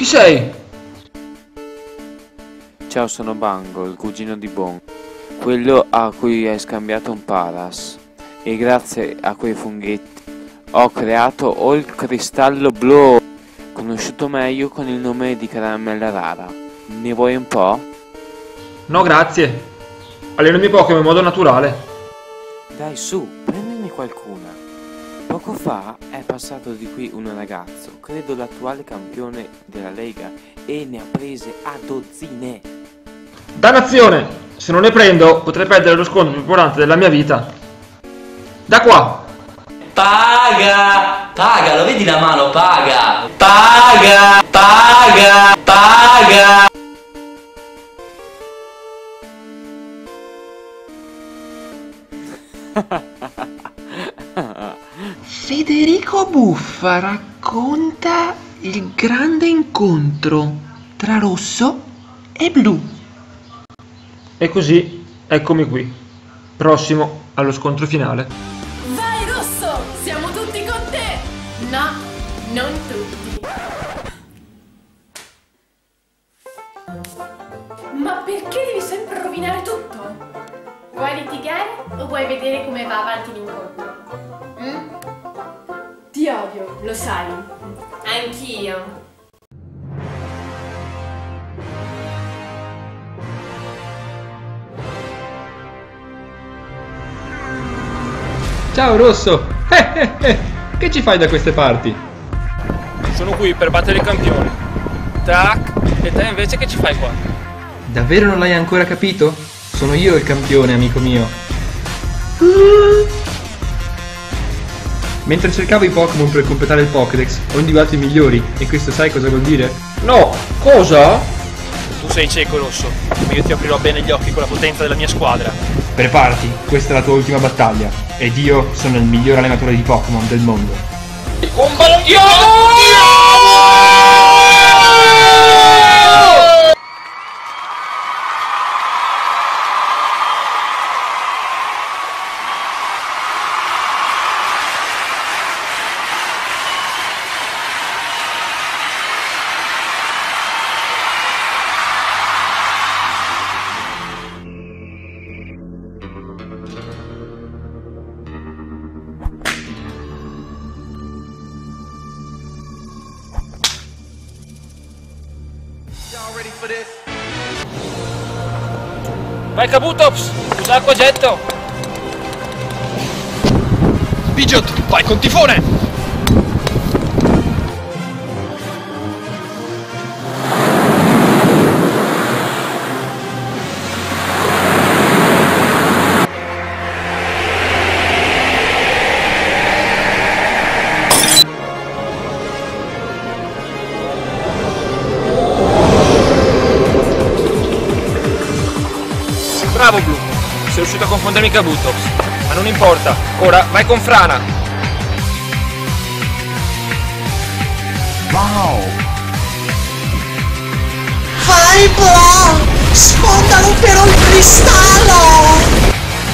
Chi sei? Ciao, sono Bango, il cugino di Bon, quello a cui hai scambiato un Paras. E grazie a quei funghetti ho creato il cristallo blu, conosciuto meglio con il nome di caramella rara. Ne vuoi un po'? No, grazie. Alleno i miei Pokémon in modo naturale. Dai su, prendine qualcuna. Poco fa è passato di qui un ragazzo, credo l'attuale campione della Lega, e ne ha prese a dozzine. Dannazione! Se non ne prendo, potrei perdere lo scontro più importante della mia vita. Da qua! Paga! Paga, lo vedi la mano? Paga! Paga! Paga! Paga! Federico Buffa racconta il grande incontro tra rosso e blu. E così, eccomi qui, prossimo allo scontro finale. Vai Rosso, siamo tutti con te! No, non tutti. Ma perché devi sempre rovinare tutto? Vuoi litigare o vuoi vedere come va avanti l'incontro? Ti odio, lo sai. Anch'io. Ciao Rosso! Che ci fai da queste parti? Sono qui per battere il campione. Tac! E te invece che ci fai qua? Davvero non l'hai ancora capito? Sono io il campione, amico mio. Mentre cercavo i Pokémon per completare il Pokédex, ho individuato i migliori, e questo sai cosa vuol dire? No, cosa? Tu sei cieco, Rosso, ma io ti aprirò bene gli occhi con la potenza della mia squadra. Preparati, questa è la tua ultima battaglia, ed io sono il miglior allenatore di Pokémon del mondo. Combattiamo! Vai Kabutops, usa acqua getto. Pidgeot, vai con tifone! Bravo Blu, sei riuscito a confondermi Kabutops, ma non importa, ora vai con Frana. Wow! Vai Bro! Sfondalo però il cristallo!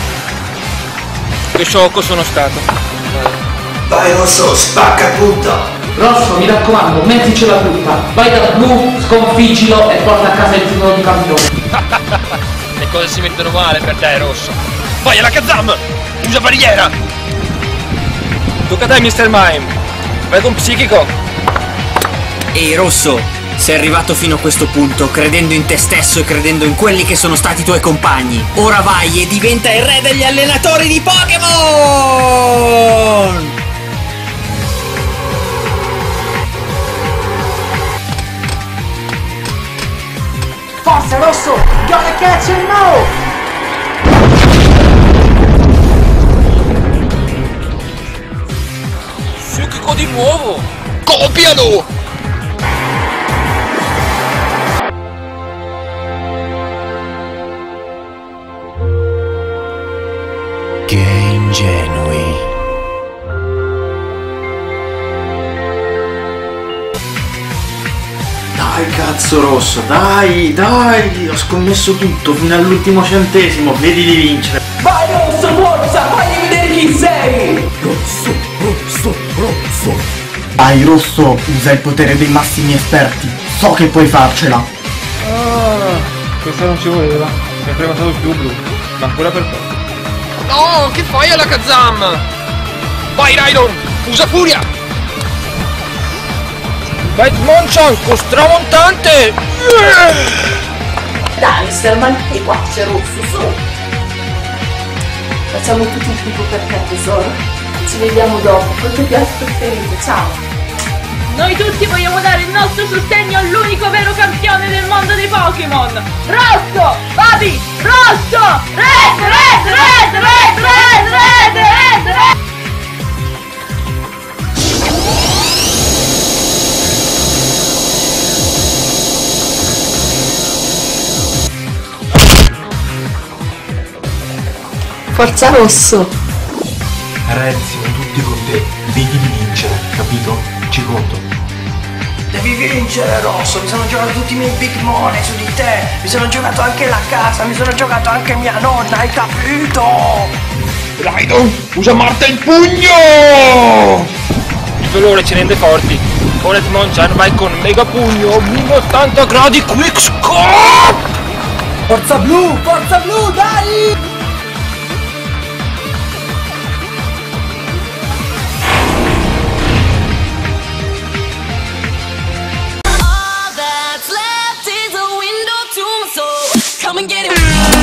Che sciocco sono stato. Vai Rosso, spacca tutto! Rosso, mi raccomando, metticela tutta. Vai da Blu, sconfiggilo e porta a casa il titolo di campione. Le cose si mettono male per te, Rosso. Vai alla Kazam! Usa barriera! Tocca a te, Mr. Mime. Vai con Psichico. Ehi Rosso, sei arrivato fino a questo punto credendo in te stesso e credendo in quelli che sono stati i tuoi compagni. Ora vai e diventa il re degli allenatori di Pokémon! Forza Rosso, gotta catch and no! Psichico di nuovo! Copialo! Che ingenui. Dai cazzo Rosso, dai, ho scommesso tutto fino all'ultimo centesimo, vedi di vincere. Vai Rosso, forza, fai vedere chi sei! Vai Rosso, usa il potere dei massimi esperti, So che puoi farcela. Questa non ci voleva. Mi ha prematato più blu. Ma ancora per poco. No, che fai alla Kazam? Vai Raidon, usa furia! Vai Monchan, con stramontante! Dai, Mr. Man, e qua c'è Rosso, su! Facciamo tutti il tipo per te, tesoro. Ci vediamo dopo, col tuo piatto preferito, ciao! Noi tutti vogliamo dare il nostro sostegno all'unico vero campione del mondo dei Pokémon! Rosso! Babi! Rosso! Red! Red! Red! Red! Red! Red! Red! Red! Forza Rosso! Red, siamo tutti con te. Vedi di vincere, capito? Ci conto. Devi vincere, Rosso, mi sono giocato tutti i miei big money su di te, mi sono giocato anche la casa, mi sono giocato anche mia nonna, hai capito? Raidon, usa Marta il pugno! Il dolore ci rende forti. Con Edmonchan vai con mega pugno, 1080 gradi quick scope! Forza blu, dai! Come and get it.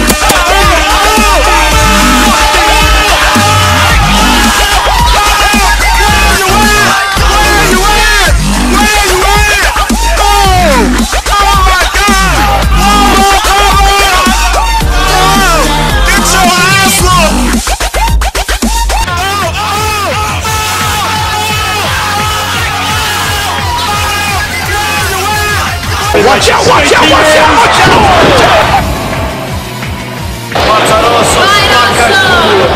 Watch out, watch out, watch out, watch out! Forza Rosso, spacca il culo!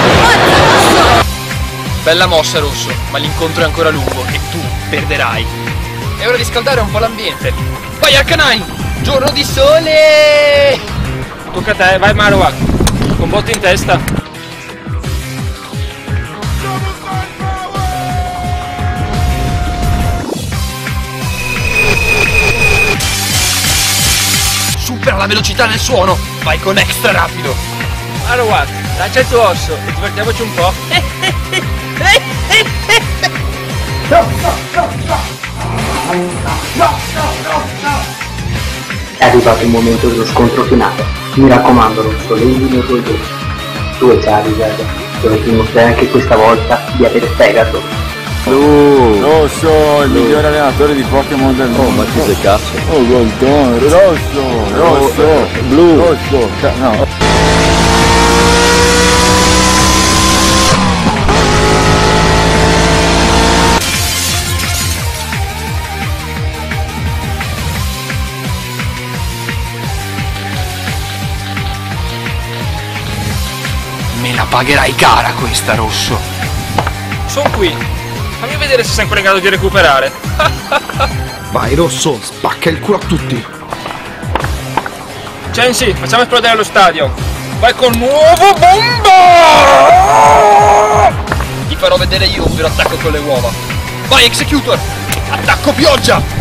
Bella mossa Rosso, ma l'incontro è ancora lungo e tu perderai. È ora di scaldare un po' l'ambiente. Vai Arcanine! Giorno di sole! Tocca a te, vai Marowak. Con botte in testa. Supera la velocità del suono, vai con extra rapido. Marowak, lancia il tuo osso e divertiamoci un po'. È arrivato il momento dello scontro finale. Mi raccomando, Rosso, leggi nei tuoi denti. Tu e Charizard dovete dimostrare anche questa volta di avere fegato. Rosso, il migliore allenatore di Pokémon del mondo. Ma chi sei cazzo? Oh, guardone, rosso, blu, rosso, no. Me la pagherai cara questa, Rosso. Sono qui. Fammi vedere se sei ancora in grado di recuperare. Vai Rosso, spacca il culo a tutti. Chansey, facciamo esplodere lo stadio. Vai con nuovo bomba! Ti farò vedere io un vero attacco con le uova. Vai Executor! Attacco pioggia!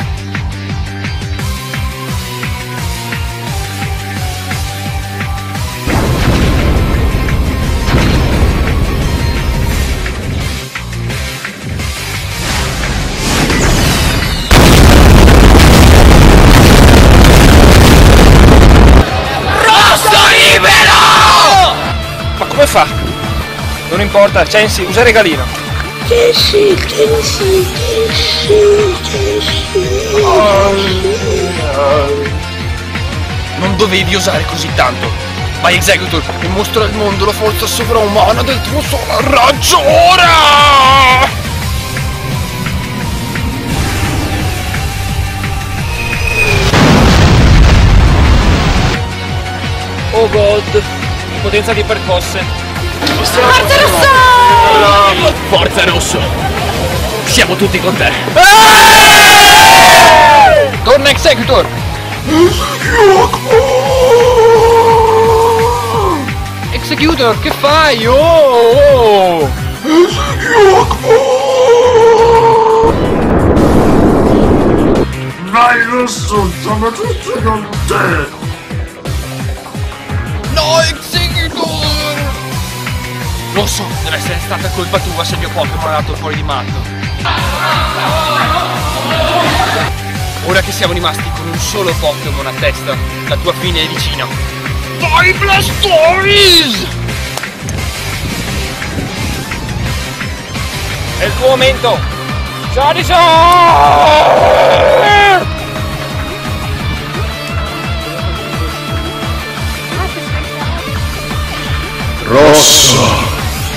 Ma come fa? Non importa, Chansey, usa regalino. Non dovevi osare così tanto. Vai Executor e mostra al mondo la forza sovraumana del tuo Solar Raggio ora! Oh god, potenza di percosse. Forza Rosso! Forza Rosso! Siamo tutti con te. Torna Executor! Executor, che fai? Oh! Vai adesso siamo tutti con te. No, Executor! Rosso, deve essere stata colpa tua se il mio Pokémon è andato fuori di matto. Ora che siamo rimasti con un solo Pokémon a testa, la tua fine è vicina. Vai Blastoise! È il tuo momento! Charizard! Rosso!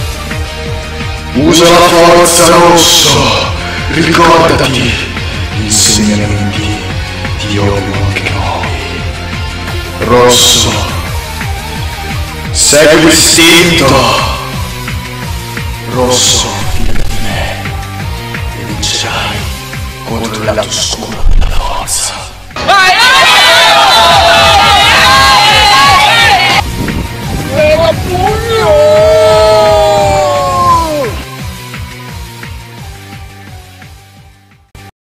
Usa la forza, Rosso! Ricordati gli insegnamenti di Obi-Wan Kenobi. Rosso! Segui l'istinto! Rosso, fidati di me e vincerai contro il lato oscuro della forza. Vai!